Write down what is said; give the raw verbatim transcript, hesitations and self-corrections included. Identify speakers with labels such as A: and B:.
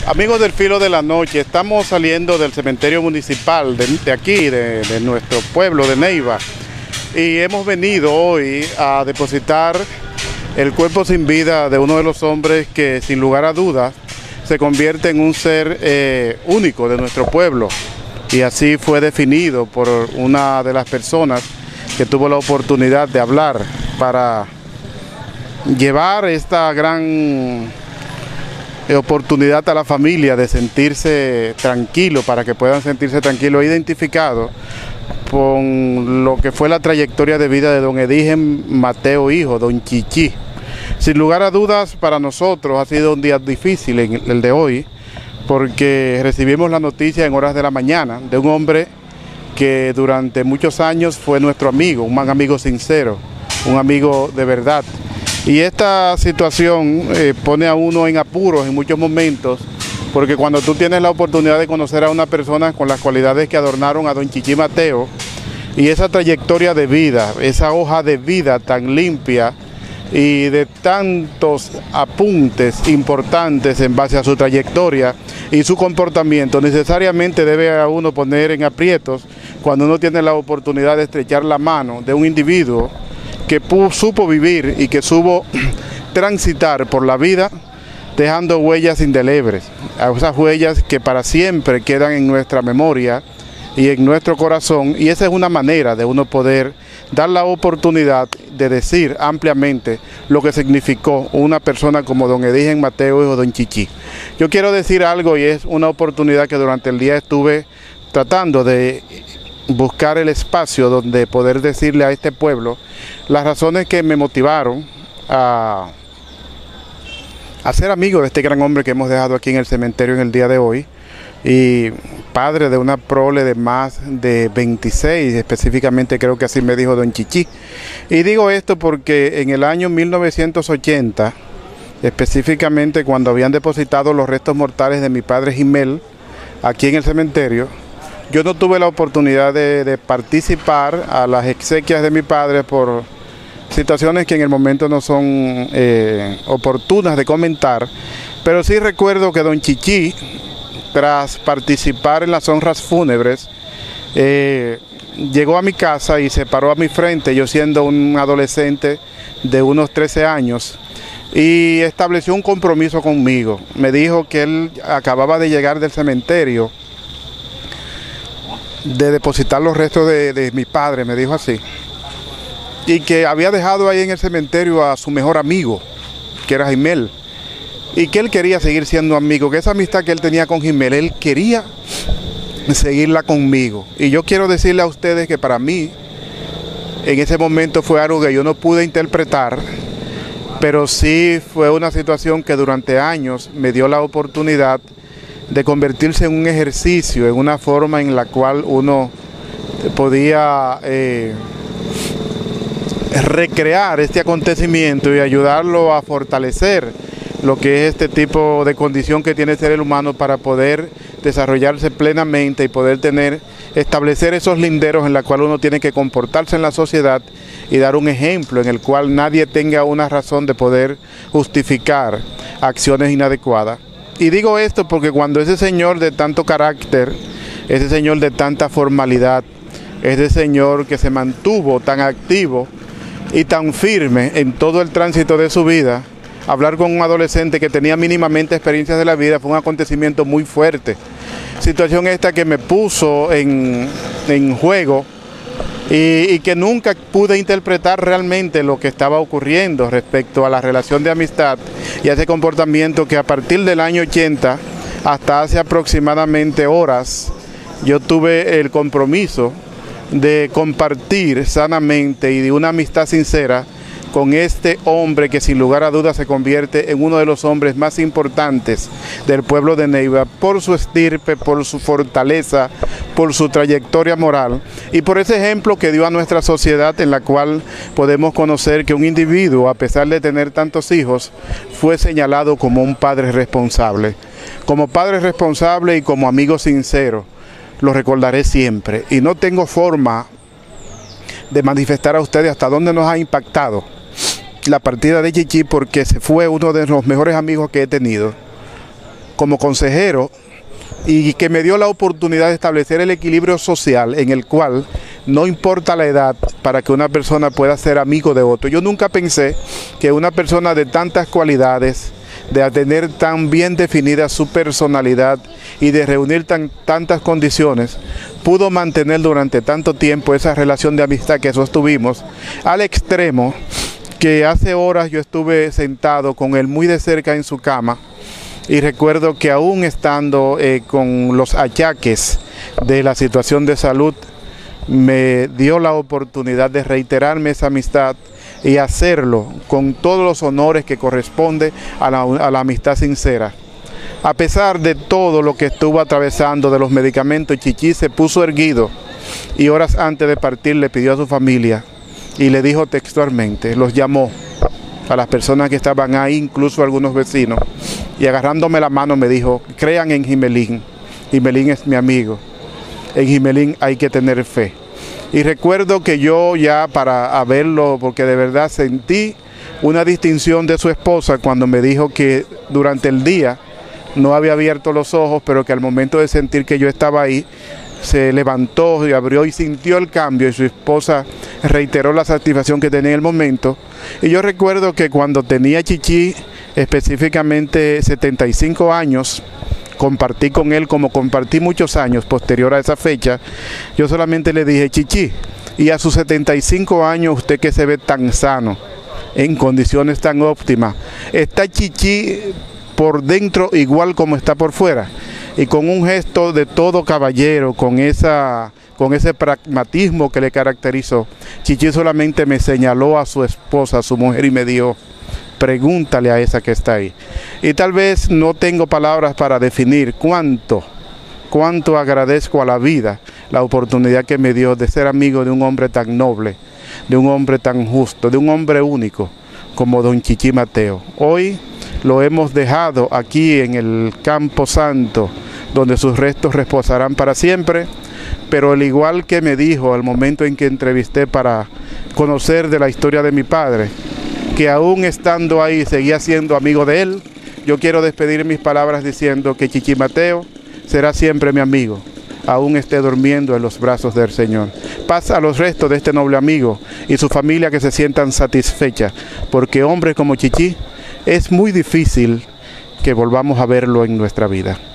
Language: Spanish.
A: Amigos del Filo de la Noche, estamos saliendo del cementerio municipal de, de aquí, de, de nuestro pueblo de Neiva, y hemos venido hoy a depositar el cuerpo sin vida de uno de los hombres que, sin lugar a dudas, se convierte en un ser eh, único de nuestro pueblo, y así fue definido por una de las personas que tuvo la oportunidad de hablar para llevar esta gran oportunidad a la familia de sentirse tranquilo, para que puedan sentirse tranquilos, identificados con lo que fue la trayectoria de vida de don Edigen Mateo Hijo, don Chichi. Sin lugar a dudas, para nosotros ha sido un día difícil el de hoy, porque recibimos la noticia en horas de la mañana de un hombre que durante muchos años fue nuestro amigo, un amigo sincero, un amigo de verdad. Y esta situación eh, pone a uno en apuros en muchos momentos, porque cuando tú tienes la oportunidad de conocer a una persona con las cualidades que adornaron a don Chichi Mateo, y esa trayectoria de vida, esa hoja de vida tan limpia y de tantos apuntes importantes en base a su trayectoria y su comportamiento, necesariamente debe a uno poner en aprietos cuando uno tiene la oportunidad de estrechar la mano de un individuo que supo vivir y que supo transitar por la vida dejando huellas indelebles, esas huellas que para siempre quedan en nuestra memoria y en nuestro corazón, y esa es una manera de uno poder dar la oportunidad de decir ampliamente lo que significó una persona como don Edigen Mateo Hijo, don Chichi. Yo quiero decir algo, y es una oportunidad que durante el día estuve tratando de buscar el espacio donde poder decirle a este pueblo las razones que me motivaron a, a ser amigo de este gran hombre que hemos dejado aquí en el cementerio en el día de hoy, y padre de una prole de más de veintiséis, específicamente creo que así me dijo don Chichi. Y digo esto porque en el año mil novecientos ochenta, específicamente cuando habían depositado los restos mortales de mi padre Jimel aquí en el cementerio, yo no tuve la oportunidad de, de participar a las exequias de mi padre por situaciones que en el momento no son eh, oportunas de comentar, pero sí recuerdo que don Chichi, tras participar en las honras fúnebres, eh, llegó a mi casa y se paró a mi frente, yo siendo un adolescente de unos trece años, y estableció un compromiso conmigo. Me dijo que él acababa de llegar del cementerio, de depositar los restos de, de mi padre, me dijo así, y que había dejado ahí en el cementerio a su mejor amigo, que era Jimel, y que él quería seguir siendo amigo, que esa amistad que él tenía con Jimel, él quería seguirla conmigo. Y yo quiero decirle a ustedes que para mí, en ese momento fue algo que yo no pude interpretar, pero sí fue una situación que durante años me dio la oportunidad de convertirse en un ejercicio, en una forma en la cual uno podía eh, recrear este acontecimiento y ayudarlo a fortalecer lo que es este tipo de condición que tiene el ser humano para poder desarrollarse plenamente y poder tener, establecer esos linderos en los cuales uno tiene que comportarse en la sociedad y dar un ejemplo en el cual nadie tenga una razón de poder justificar acciones inadecuadas. Y digo esto porque cuando ese señor de tanto carácter, ese señor de tanta formalidad, ese señor que se mantuvo tan activo y tan firme en todo el tránsito de su vida, hablar con un adolescente que tenía mínimamente experiencias de la vida fue un acontecimiento muy fuerte. Situación esta que me puso en, en juego y, y que nunca pude interpretar realmente lo que estaba ocurriendo respecto a la relación de amistad y a ese comportamiento que a partir del año ochenta hasta hace aproximadamente horas yo tuve el compromiso de compartir sanamente y de una amistad sincera con este hombre que sin lugar a dudas se convierte en uno de los hombres más importantes del pueblo de Neiva por su estirpe, por su fortaleza, por su trayectoria moral y por ese ejemplo que dio a nuestra sociedad, en la cual podemos conocer que un individuo, a pesar de tener tantos hijos, fue señalado como un padre responsable. Como padre responsable y como amigo sincero, lo recordaré siempre, y no tengo forma de manifestar a ustedes hasta dónde nos ha impactado la partida de Chichi, porque se fue uno de los mejores amigos que he tenido. como consejero y que me dio la oportunidad de establecer el equilibrio social en el cual no importa la edad para que una persona pueda ser amigo de otro. Yo nunca pensé que una persona de tantas cualidades, de tener tan bien definida su personalidad y de reunir tan, tantas condiciones, pudo mantener durante tanto tiempo esa relación de amistad que sostuvimos, al extremo que hace horas yo estuve sentado con él muy de cerca en su cama, y recuerdo que aún estando eh, con los achaques de la situación de salud, me dio la oportunidad de reiterarme esa amistad y hacerlo con todos los honores que corresponde a la, a la amistad sincera. A pesar de todo lo que estuvo atravesando de los medicamentos, Chichi se puso erguido y horas antes de partir le pidió a su familia y le dijo textualmente, los llamó a las personas que estaban ahí, incluso a algunos vecinos, y agarrándome la mano me dijo, crean en Jimelín, Jimelín es mi amigo, en Jimelín hay que tener fe. Y recuerdo que yo ya para verlo, porque de verdad sentí una distinción de su esposa cuando me dijo que durante el día no había abierto los ojos, pero que al momento de sentir que yo estaba ahí, se levantó y abrió y sintió el cambio, y su esposa reiteró la satisfacción que tenía en el momento. Y yo recuerdo que cuando tenía Chichi específicamente setenta y cinco años, compartí con él como compartí muchos años posterior a esa fecha. Yo solamente le dije, Chichi, y a sus setenta y cinco años usted que se ve tan sano, en condiciones tan óptimas, ¿está Chichi por dentro igual como está por fuera? Y con un gesto de todo caballero, con esa, con ese pragmatismo que le caracterizó, Chichi solamente me señaló a su esposa, a su mujer, y me dijo, pregúntale a esa que está ahí. Y tal vez no tengo palabras para definir cuánto, cuánto agradezco a la vida la oportunidad que me dio de ser amigo de un hombre tan noble, de un hombre tan justo, de un hombre único como don Chichi Mateo. Hoy lo hemos dejado aquí en el Campo Santo, donde sus restos reposarán para siempre, pero al igual que me dijo al momento en que entrevisté para conocer de la historia de mi padre, que aún estando ahí seguía siendo amigo de él, yo quiero despedir mis palabras diciendo que Chichi Mateo será siempre mi amigo, aún esté durmiendo en los brazos del Señor. Paz a los restos de este noble amigo y su familia, que se sientan satisfechas, porque hombres como Chichi es muy difícil que volvamos a verlo en nuestra vida.